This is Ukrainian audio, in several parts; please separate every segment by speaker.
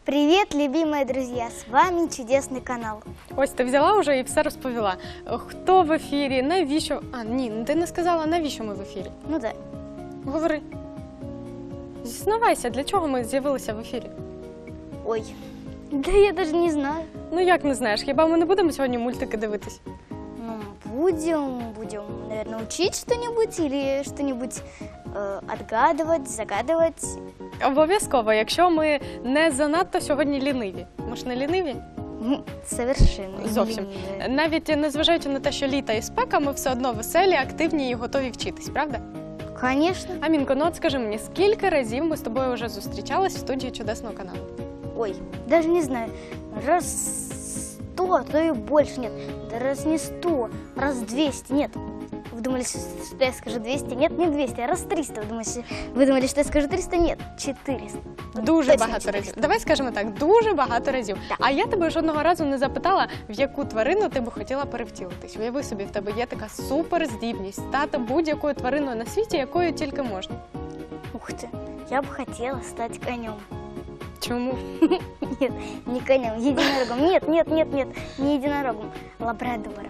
Speaker 1: Привет, любимые друзья! С вами чудесный канал.
Speaker 2: Ось ти взяла вже і все розповіла. Хто в ефірі, навіщо? Ні, ти не сказала, навіщо ми в ефірі.
Speaker 1: Ну да.
Speaker 2: Говори. Зізнавайся, для чого ми з'явилися в ефірі?
Speaker 1: Ой, да я даже не знаю.
Speaker 2: Ну як не знаєш, хіба ми не будемо сьогодні мультики дивитись?
Speaker 1: Ну, будем, наверное, учить что-нибудь или что-нибудь отгадывать, загадывать.
Speaker 2: Обов'язково, якщо ми не занадто сьогодні ліниві. Ми ж не ліниві?
Speaker 1: Совершенно.
Speaker 2: Зовсім.
Speaker 1: Не
Speaker 2: Навіть незважаючи на те, що літо і спека, ми все одно веселі, активні і готові вчитись, правда?
Speaker 1: Конечно.
Speaker 2: Амінко, ну от скажи мені, скільки разів ми з тобою вже зустрічались в студії чудесного каналу?
Speaker 1: Ой, даже не знаю. Раз 100, а то и больше нет. Да раз не 100, раз 200, нет. Вы думали, что я скажу 200? Нет, не 200, а раз 300. Вы думали, что я скажу 300? Нет, 400.
Speaker 2: Дуже
Speaker 1: Точно
Speaker 2: багато
Speaker 1: 400.
Speaker 2: разів. Давай скажемо так, дуже багато разів.
Speaker 1: Так.
Speaker 2: А я тебе жодного разу не запитала, в яку тварину ти б хотіла перевтілитись. Уяви собі, в тебе є така суперздібність стати будь-якою твариною на світі, якою тільки можна.
Speaker 1: Ух ты, я бы хотела стать конем.
Speaker 2: Чому?
Speaker 1: Нет, не конем, единорогом. Нет, не единорогом, лабрадором.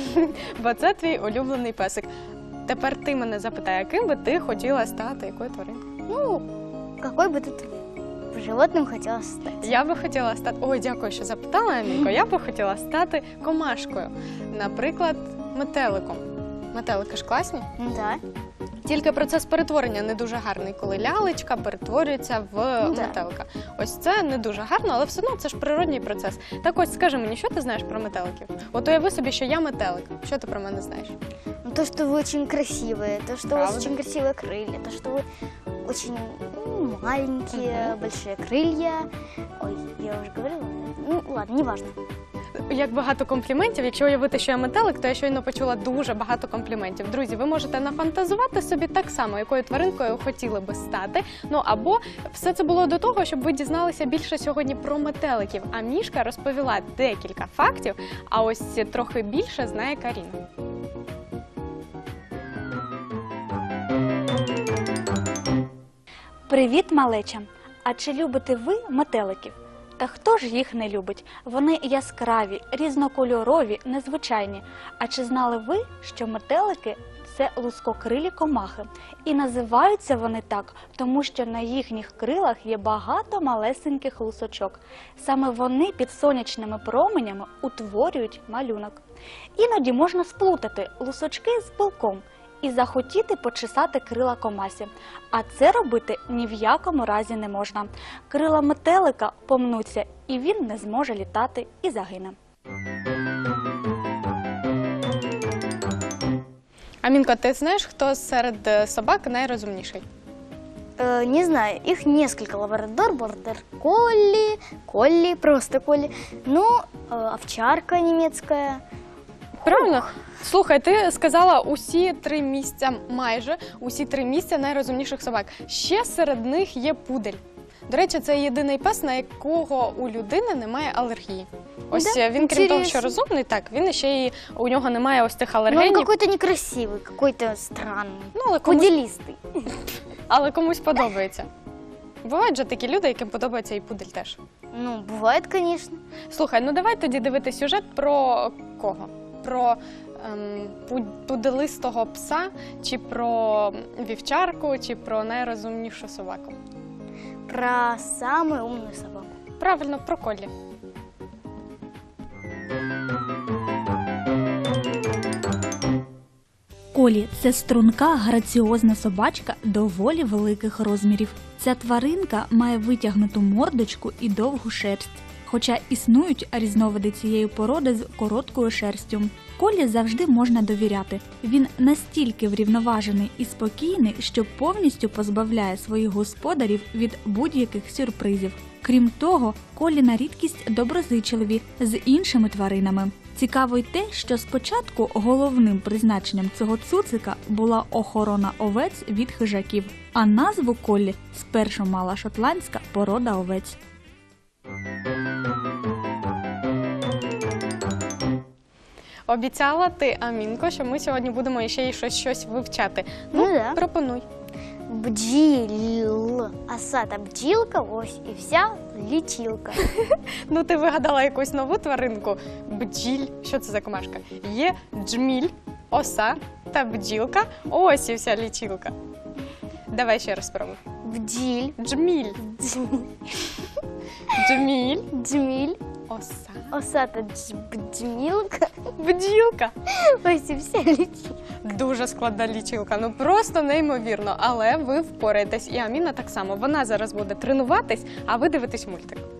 Speaker 2: Бо це твій улюблений песик. Тепер ти мене запитай, яким би ти хотіла стати, якою тваринкою?
Speaker 1: Ну, какой бы ты животным хотела стать?
Speaker 2: Я би хотіла стати... Ой, дякую, що запитала, Амінко. Я би хотіла стати комашкою. Наприклад, метеликом. Метелики ж класні.
Speaker 1: Да.
Speaker 2: Тільки процес перетворення не дуже гарний, коли лялечка перетворюється в метелика. Ось це не дуже гарно, але все одно це ж природній процес. Так ось, скажи мені, що ти знаєш про метеликів? От уяви собі, що я метелик. Що ти про мене знаєш?
Speaker 1: Ну, то, что вы очень красивые, то, что у вас
Speaker 2: Правда?
Speaker 1: очень красивые крылья, то, что вы очень маленькие, большие крылья. Ой, я уже говорила. Ну, ладно, неважно.
Speaker 2: Як багато компліментів. Якщо уявити, що я метелик, то я щойно почула дуже багато компліментів. Друзі, ви можете нафантазувати собі так само, якою тваринкою хотіли би стати. Ну або все це було до того, щоб ви дізналися більше сьогодні про метеликів. А Мішка розповіла декілька фактів, а ось трохи більше знає Каріна.
Speaker 3: Привіт, малеча! А чи любите ви метеликів? Та хто ж їх не любить? Вони яскраві, різнокольорові, незвичайні. А чи знали ви, що метелики – це лускокрилі комахи? І називаються вони так, тому що на їхніх крилах є багато малесеньких лусочок. Саме вони під сонячними променями утворюють малюнок. Іноді можна сплутати лусочки з пилком і захотіти почесати крила комасі. А це робити ні в якому разі не можна. Крила метелика помнуться, і він не зможе літати і загине.
Speaker 2: Амінко, ти знаєш, хто серед собак найрозумніший?
Speaker 1: Не знаю, их несколько. Лабрадор, бордер колли, колли, просто колли. Ну, овчарка немецкая.
Speaker 2: Правильно? Слухай, ти сказала усі 3 місця, майже усі 3 місця найрозумніших собак. Ще серед них є пудель. До речі, це єдиний пес, на якого у людини немає алергії. Ось
Speaker 1: Да?
Speaker 2: він, крім того, що
Speaker 1: Интересно.
Speaker 2: розумний, так, він ще й, у нього немає ось цих
Speaker 1: Но он
Speaker 2: алергенів.
Speaker 1: какой-то некрасивый, какой-то странный.
Speaker 2: Ну, але комусь
Speaker 1: Пуделистый.
Speaker 2: подобається. Бувають же такі люди, яким подобається і пудель теж.
Speaker 1: Ну, бывает, конечно.
Speaker 2: Слухай, ну давай тоді дивитися сюжет про кого? Про пуделистого пса, чи про вівчарку, чи про найрозумнішу собаку?
Speaker 1: Про самую умную собаку.
Speaker 2: Правильно, про Коллі.
Speaker 4: Колі – це струнка, граціозна собачка доволі великих розмірів. Ця тваринка має витягнуту мордочку і довгу шерсть. Хоча існують різновиди цієї породи з короткою шерстю. Колі завжди можна довіряти. Він настільки врівноважений і спокійний, що повністю позбавляє своїх господарів від будь-яких сюрпризів. Крім того, Колі на рідкість доброзичливі з іншими тваринами. Цікаво й те, що спочатку головним призначенням цього цуцика була охорона овець від хижаків, а назву Коллі спершу мала шотландська порода овець.
Speaker 2: Обіцяла ти, Амінко, що ми сьогодні будемо ще й щось вивчати.
Speaker 1: Ну да.
Speaker 2: Пропонуй.
Speaker 1: Бджіл. оса та бджілка, ось і вся лічилка.
Speaker 2: Ну, ти вигадала якусь нову тваринку. Бджіль. Що це за комашка? Є джміль, оса та бджілка. Ось і вся лічилка. Давай ще раз спробуй.
Speaker 1: Бджіль,
Speaker 2: Джміль, джміль,
Speaker 1: джміль,
Speaker 2: оса,
Speaker 1: оса та бджмілка,
Speaker 2: бджілка.
Speaker 1: ось і вся лічилка.
Speaker 2: Дуже складна лічилка, ну просто неймовірно. Але ви впораєтесь. І Аміна так само. Вона зараз буде тренуватись, а ви дивитесь мультик.